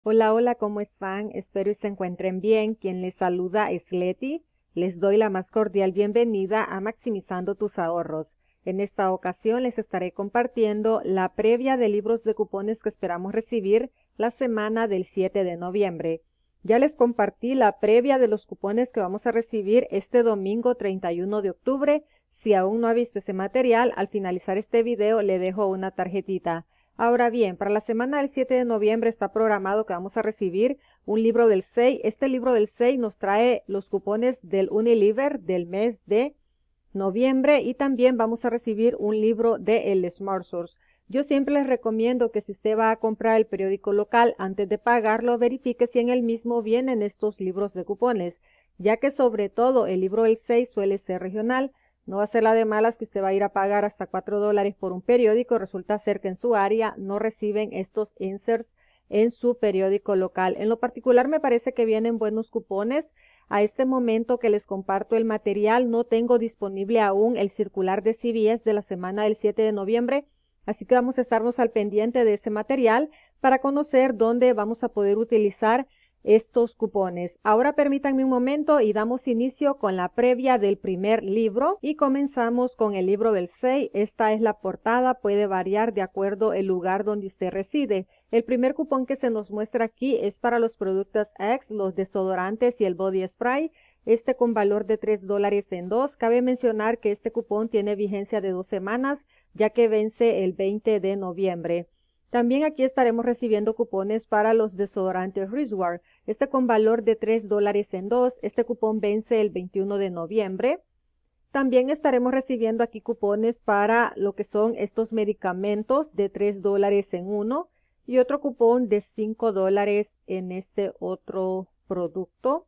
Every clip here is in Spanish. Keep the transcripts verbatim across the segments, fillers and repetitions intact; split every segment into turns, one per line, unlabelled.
Hola, hola, ¿cómo están? Espero y se encuentren bien. Quien les saluda es Leti. Les doy la más cordial bienvenida a Maximizando tus ahorros. En esta ocasión les estaré compartiendo la previa de libros de cupones que esperamos recibir la semana del siete de noviembre. Ya les compartí la previa de los cupones que vamos a recibir este domingo treinta y uno de octubre. Si aún no ha visto ese material, al finalizar este video le dejo una tarjetita. Ahora bien, para la semana del siete de noviembre está programado que vamos a recibir un libro del seis. Este libro del seis nos trae los cupones del Unilever del mes de noviembre y también vamos a recibir un libro de el Smart Source. Yo siempre les recomiendo que si usted va a comprar el periódico local, antes de pagarlo, verifique si en el mismo vienen estos libros de cupones, ya que sobre todo el libro del seis suele ser regional. No va a ser la de malas que usted va a ir a pagar hasta cuatro dólares por un periódico. Resulta ser que en su área no reciben estos inserts en su periódico local. En lo particular me parece que vienen buenos cupones. A este momento que les comparto el material no tengo disponible aún el circular de C B S de la semana del siete de noviembre, así que vamos a estarnos al pendiente de ese material para conocer dónde vamos a poder utilizar estos cupones. Ahora permítanme un momento y damos inicio con la previa del primer libro y comenzamos con el libro del seis. Esta es la portada, puede variar de acuerdo el lugar donde usted reside. El primer cupón que se nos muestra aquí es para los productos Axe, los desodorantes y el body spray, este con valor de tres dólares en dos. Cabe mencionar que este cupón tiene vigencia de dos semanas, ya que vence el veinte de noviembre. También aquí estaremos recibiendo cupones para los desodorantes Rizwar, este con valor de tres dólares en dos. Este cupón vence el veintiuno de noviembre. También estaremos recibiendo aquí cupones para lo que son estos medicamentos de tres dólares en uno y otro cupón de cinco dólares en este otro producto.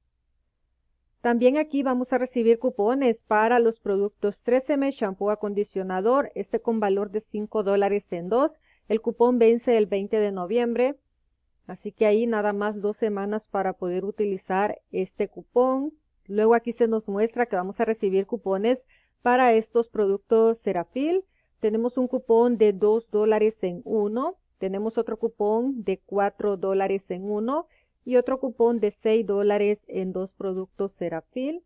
También aquí vamos a recibir cupones para los productos tres eme shampoo acondicionador, este con valor de cinco dólares en dos. El cupón vence el veinte de noviembre, así que ahí nada más dos semanas para poder utilizar este cupón. Luego aquí se nos muestra que vamos a recibir cupones para estos productos Cerafil. Tenemos un cupón de dos dólares en uno, tenemos otro cupón de cuatro dólares en uno y otro cupón de seis dólares en dos productos Cerafil.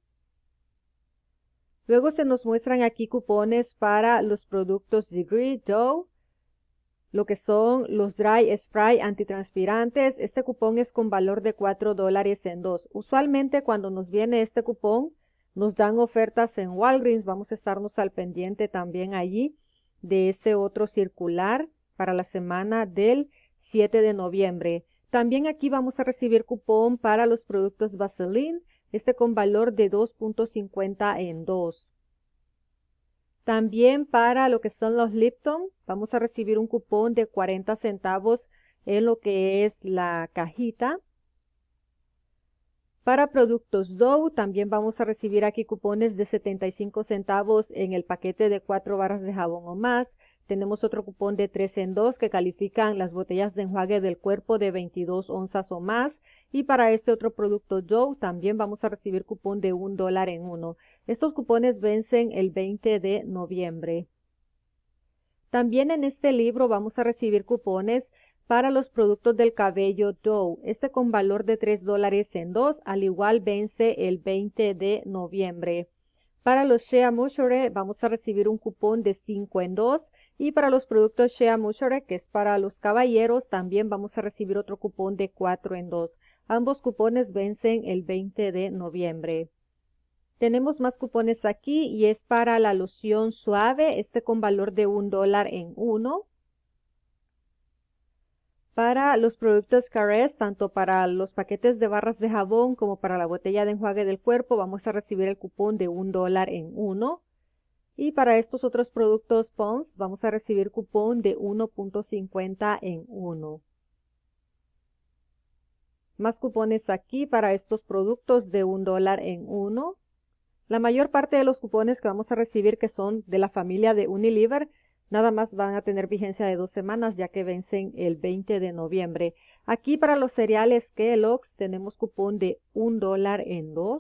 Luego se nos muestran aquí cupones para los productos Degree Dough, lo que son los Dry Spray antitranspirantes. Este cupón es con valor de cuatro dólares en dos. Usualmente cuando nos viene este cupón nos dan ofertas en Walgreens. Vamos a estarnos al pendiente también allí de ese otro circular para la semana del siete de noviembre. También aquí vamos a recibir cupón para los productos Vaseline, este con valor de dos punto cincuenta en dos. También para lo que son los Lipton, vamos a recibir un cupón de cuarenta centavos en lo que es la cajita. Para productos Dough, también vamos a recibir aquí cupones de setenta y cinco centavos en el paquete de cuatro barras de jabón o más. Tenemos otro cupón de tres en dos que califican las botellas de enjuague del cuerpo de veintidós onzas o más. Y para este otro producto Dough también vamos a recibir cupón de un dólar en uno. Estos cupones vencen el veinte de noviembre. También en este libro vamos a recibir cupones para los productos del cabello Dough, este con valor de tres dólares en dos, al igual vence el veinte de noviembre. Para los Shea Moisture vamos a recibir un cupón de cinco en dos y para los productos Shea Moisture, que es para los caballeros, también vamos a recibir otro cupón de cuatro en dos. Ambos cupones vencen el veinte de noviembre. Tenemos más cupones aquí y es para la loción suave, este con valor de un dólar en uno. Para los productos Caress, tanto para los paquetes de barras de jabón como para la botella de enjuague del cuerpo, vamos a recibir el cupón de un dólar en uno. Y para estos otros productos Pond's, vamos a recibir cupón de uno punto cincuenta en uno. Más cupones aquí para estos productos de un dólar en uno. La mayor parte de los cupones que vamos a recibir, que son de la familia de Unilever, nada más van a tener vigencia de dos semanas, ya que vencen el veinte de noviembre. Aquí para los cereales Kellogg's tenemos cupón de un dólar en dos.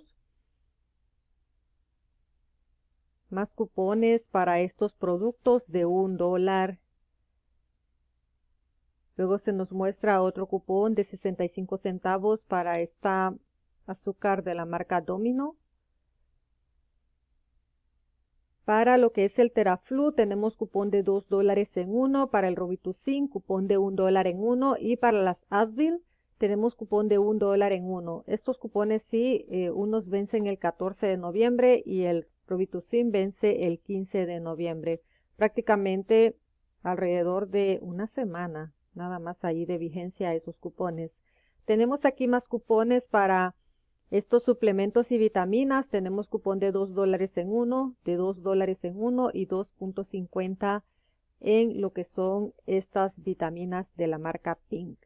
Más cupones para estos productos de un dólar. Luego se nos muestra otro cupón de sesenta y cinco centavos para esta azúcar de la marca Domino. Para lo que es el Teraflu tenemos cupón de dos dólares en uno, para el Robitussin cupón de un dólar en uno y para las Advil tenemos cupón de un dólar en uno. Estos cupones sí, eh, unos vencen el catorce de noviembre y el Robitussin vence el quince de noviembre. Prácticamente alrededor de una semana, nada más ahí de vigencia esos cupones. Tenemos aquí más cupones para estos suplementos y vitaminas. Tenemos cupón de dos dólares en uno, de dos dólares en uno y dos punto cincuenta en lo que son estas vitaminas de la marca Pink.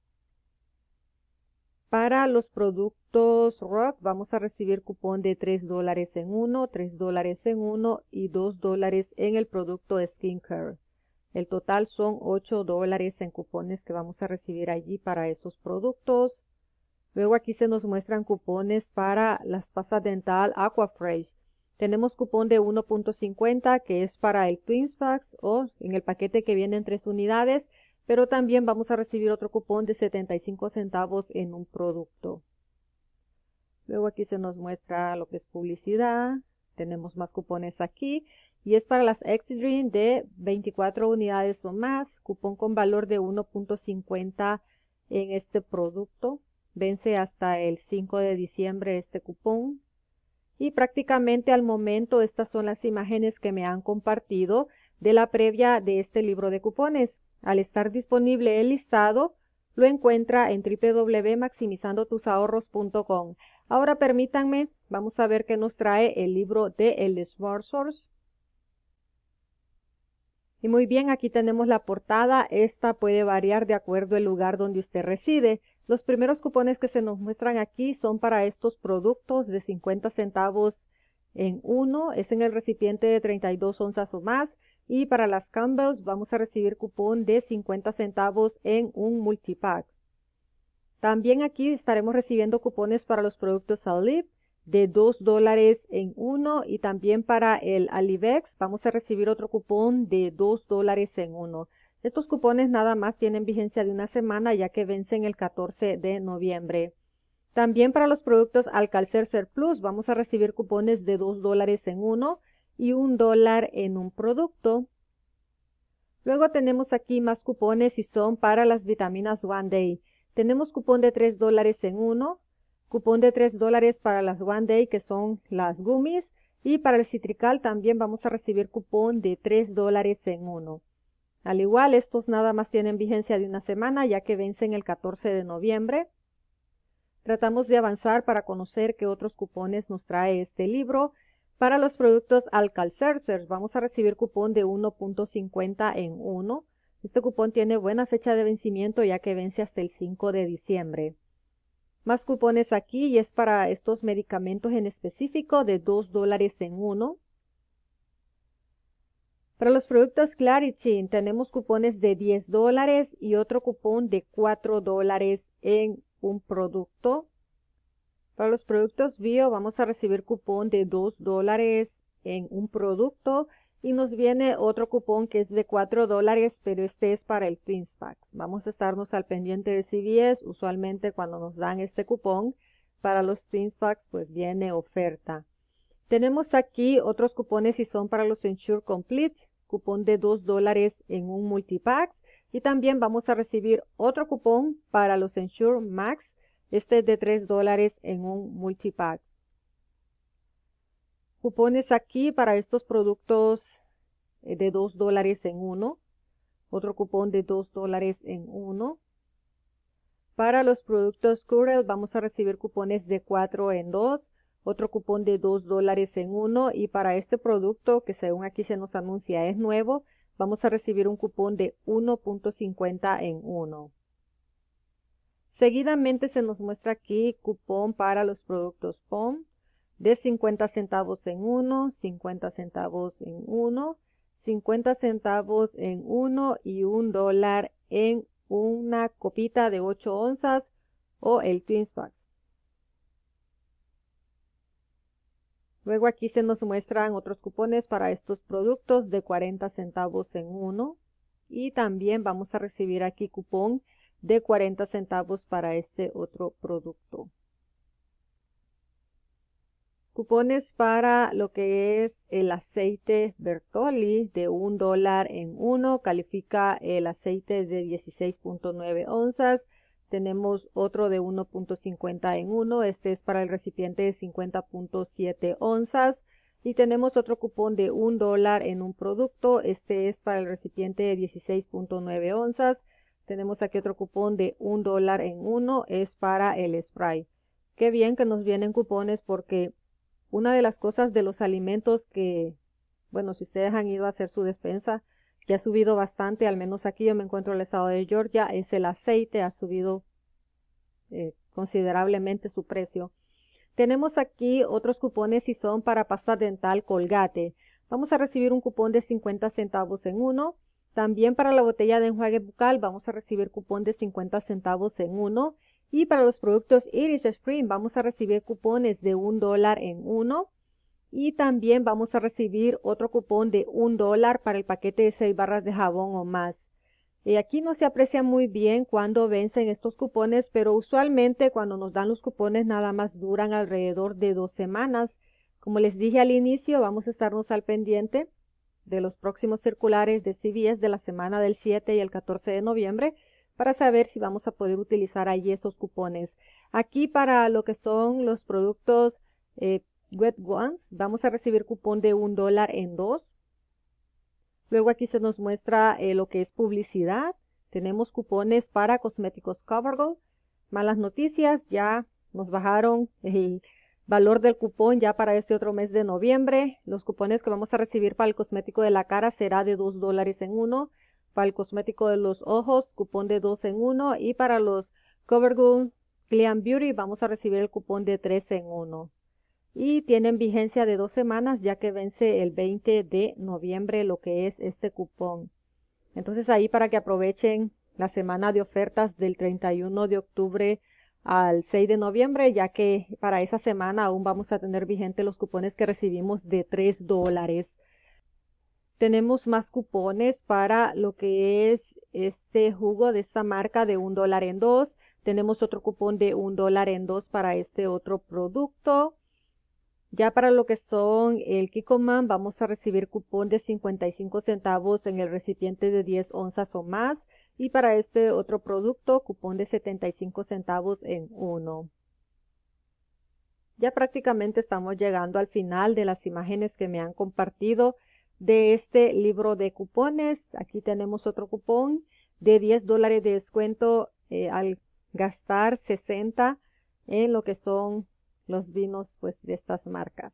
Para los productos Rock vamos a recibir cupón de tres dólares en uno, tres dólares en uno y dos dólares en el producto Skincare. El total son ocho dólares en cupones que vamos a recibir allí para esos productos. Luego aquí se nos muestran cupones para las pastas dental Aquafresh. Tenemos cupón de uno punto cincuenta que es para el Twins Packs o en el paquete que viene en tres unidades, pero también vamos a recibir otro cupón de setenta y cinco centavos en un producto. Luego aquí se nos muestra lo que es publicidad. Tenemos más cupones aquí y es para las Exidream de veinticuatro unidades o más. Cupón con valor de uno punto cincuenta en este producto. Vence hasta el cinco de diciembre este cupón. Y prácticamente al momento estas son las imágenes que me han compartido de la previa de este libro de cupones. Al estar disponible el listado, lo encuentra en w w w punto maximizando tus ahorros punto com. Ahora permítanme, vamos a ver qué nos trae el libro de el Smart Source. Y muy bien, aquí tenemos la portada. Esta puede variar de acuerdo al lugar donde usted reside. Los primeros cupones que se nos muestran aquí son para estos productos de cincuenta centavos en uno. Es en el recipiente de treinta y dos onzas o más. Y para las Campbell's vamos a recibir cupón de cincuenta centavos en un multipack. También aquí estaremos recibiendo cupones para los productos Aleve de dos dólares en uno y también para el Alivex vamos a recibir otro cupón de dos dólares en uno. Estos cupones nada más tienen vigencia de una semana ya que vencen el catorce de noviembre. También para los productos Alka-Seltzer Plus vamos a recibir cupones de dos dólares en uno y un dólar en un producto. Luego tenemos aquí más cupones y son para las vitaminas One Day. Tenemos cupón de tres dólares en uno, cupón de tres dólares para las One Day que son las gummies y para el Citrical también vamos a recibir cupón de tres dólares en uno. Al igual, estos nada más tienen vigencia de una semana ya que vencen el catorce de noviembre. Tratamos de avanzar para conocer qué otros cupones nos trae este libro. Para los productos Alka-Seltzer vamos a recibir cupón de uno punto cincuenta en uno. Este cupón tiene buena fecha de vencimiento ya que vence hasta el cinco de diciembre. Más cupones aquí y es para estos medicamentos en específico de dos dólares en uno. Para los productos Claritin tenemos cupones de diez dólares y otro cupón de cuatro dólares en un producto. Para los productos Bio vamos a recibir cupón de dos dólares en un producto y nos viene otro cupón que es de cuatro dólares, pero este es para el Twins Pack. Vamos a estarnos al pendiente de C V S. Usualmente cuando nos dan este cupón para los Twins Packs pues viene oferta. Tenemos aquí otros cupones y son para los Ensure Complete, cupón de dos dólares en un multipack y también vamos a recibir otro cupón para los Ensure Max. Este es de tres dólares en un multipack. Cupones aquí para estos productos de dos dólares en uno. Otro cupón de dos dólares en uno. Para los productos Curel vamos a recibir cupones de cuatro en dos. Otro cupón de dos dólares en uno. Y para este producto, que según aquí se nos anuncia es nuevo, vamos a recibir un cupón de uno punto cincuenta en uno. Seguidamente se nos muestra aquí cupón para los productos P O M de cincuenta centavos en uno, cincuenta centavos en uno, cincuenta centavos en uno y un dólar en una copita de ocho onzas o el Twins Pack. Luego aquí se nos muestran otros cupones para estos productos de cuarenta centavos en uno. y también vamos a recibir aquí cupón de cuarenta centavos para este otro producto. Cupones para lo que es el aceite Bertolli de un dólar en uno. Califica el aceite de dieciséis punto nueve onzas. Tenemos otro de uno punto cincuenta en uno. Este es para el recipiente de cincuenta punto siete onzas. Y tenemos otro cupón de un dólar en un producto. Este es para el recipiente de dieciséis punto nueve onzas. Tenemos aquí otro cupón de un dólar en uno. Es para el spray. Qué bien que nos vienen cupones, porque una de las cosas de los alimentos que, bueno, si ustedes han ido a hacer su despensa, que ha subido bastante, al menos aquí yo me encuentro en el estado de Georgia, es el aceite. Ha subido eh, considerablemente su precio. Tenemos aquí otros cupones y son para pasta dental Colgate. Vamos a recibir un cupón de cincuenta centavos en uno. También para la botella de enjuague bucal vamos a recibir cupón de cincuenta centavos en uno. Y para los productos Irish Spring vamos a recibir cupones de un dólar en uno. Y también vamos a recibir otro cupón de un dólar para el paquete de seis barras de jabón o más. Y aquí no se aprecia muy bien cuando vencen estos cupones, pero usualmente cuando nos dan los cupones nada más duran alrededor de dos semanas. Como les dije al inicio, vamos a estarnos al pendiente de los próximos circulares de C V S de la semana del siete y el catorce de noviembre, para saber si vamos a poder utilizar allí esos cupones. Aquí para lo que son los productos eh, Wet Ones, vamos a recibir cupón de un dólar en dos. Luego aquí se nos muestra eh, lo que es publicidad. Tenemos cupones para cosméticos CoverGirl. Malas noticias, ya nos bajaron el valor del cupón ya para este otro mes de noviembre. Los cupones que vamos a recibir para el cosmético de la cara será de dos dólares en uno. Para el cosmético de los ojos, cupón de dos en uno. Y para los CoverGirl Clean Beauty vamos a recibir el cupón de tres en uno. Y tienen vigencia de dos semanas, ya que vence el veinte de noviembre lo que es este cupón. Entonces ahí para que aprovechen la semana de ofertas del treinta y uno de octubre al seis de noviembre, ya que para esa semana aún vamos a tener vigentes los cupones que recibimos de tres dólares. Tenemos más cupones para lo que es este jugo de esta marca de un dólar en dos. Tenemos otro cupón de un dólar en dos para este otro producto. Ya para lo que son el Kikkoman vamos a recibir cupón de cincuenta y cinco centavos en el recipiente de diez onzas o más. Y para este otro producto, cupón de setenta y cinco centavos en uno. Ya prácticamente estamos llegando al final de las imágenes que me han compartido de este libro de cupones. Aquí tenemos otro cupón de diez dólares de descuento eh, al gastar sesenta en lo que son los vinos pues de estas marcas.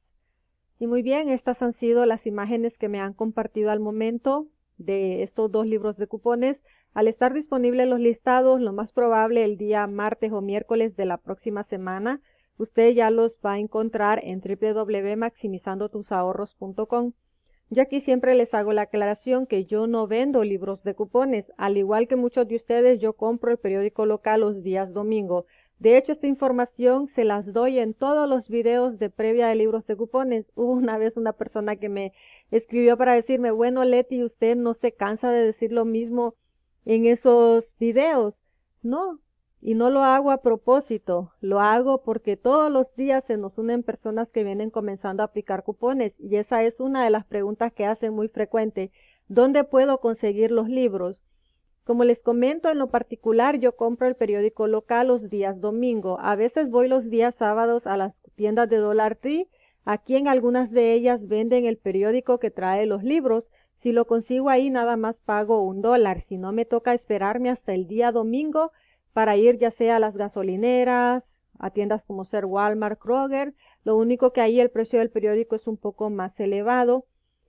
Y muy bien, estas han sido las imágenes que me han compartido al momento de estos dos libros de cupones. Al estar disponibles los listados, lo más probable el día martes o miércoles de la próxima semana, usted ya los va a encontrar en w w w punto maximizando tus ahorros punto com. Yo aquí siempre les hago la aclaración que yo no vendo libros de cupones. Al igual que muchos de ustedes, yo compro el periódico local los días domingo. De hecho, esta información se las doy en todos los videos de previa de libros de cupones. Hubo una vez una persona que me escribió para decirme, bueno, Leti, ¿usted no se cansa de decir lo mismo en esos videos? No, y no lo hago a propósito. Lo hago porque todos los días se nos unen personas que vienen comenzando a aplicar cupones. Y esa es una de las preguntas que hacen muy frecuente. ¿Dónde puedo conseguir los libros? Como les comento, en lo particular yo compro el periódico local los días domingo. A veces voy los días sábados a las tiendas de Dollar Tree. Aquí en algunas de ellas venden el periódico que trae los libros. Si lo consigo ahí nada más pago un dólar. Si no, me toca esperarme hasta el día domingo para ir ya sea a las gasolineras, a tiendas como ser Walmart, Kroger. Lo único que ahí el precio del periódico es un poco más elevado.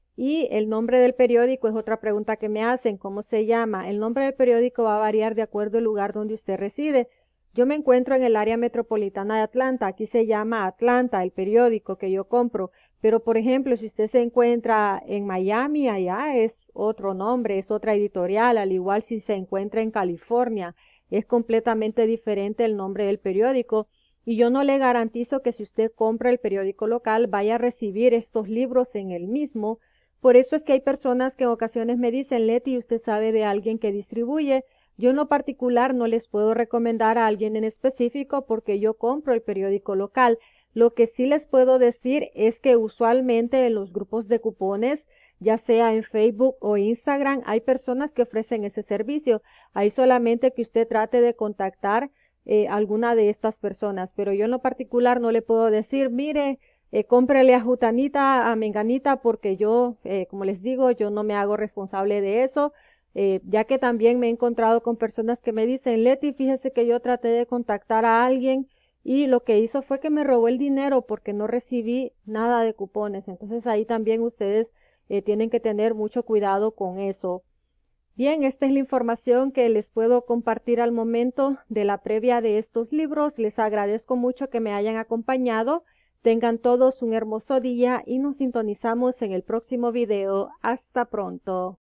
Y el nombre del periódico es otra pregunta que me hacen, ¿cómo se llama? El nombre del periódico va a variar de acuerdo al lugar donde usted reside. Yo me encuentro en el área metropolitana de Atlanta, aquí se llama Atlanta, el periódico que yo compro. Pero por ejemplo, si usted se encuentra en Miami, allá es otro nombre, es otra editorial, al igual si se encuentra en California, es completamente diferente el nombre del periódico. Y yo no le garantizo que si usted compra el periódico local vaya a recibir estos libros en el mismo, Por eso es que hay personas que en ocasiones me dicen, Leti, ¿usted sabe de alguien que distribuye? Yo en lo particular no les puedo recomendar a alguien en específico porque yo compro el periódico local. Lo que sí les puedo decir es que usualmente en los grupos de cupones, ya sea en Facebook o Instagram, hay personas que ofrecen ese servicio. Hay solamente que usted trate de contactar eh, alguna de estas personas, pero yo en lo particular no le puedo decir, mire, eh, cómprele a Jutanita, a Menganita, porque yo, eh, como les digo, yo no me hago responsable de eso, eh, ya que también me he encontrado con personas que me dicen, Leti, fíjese que yo traté de contactar a alguien y lo que hizo fue que me robó el dinero porque no recibí nada de cupones. Entonces ahí también ustedes eh, tienen que tener mucho cuidado con eso. Bien, esta es la información que les puedo compartir al momento de la previa de estos libros. Les agradezco mucho que me hayan acompañado. Tengan todos un hermoso día y nos sintonizamos en el próximo video. Hasta pronto.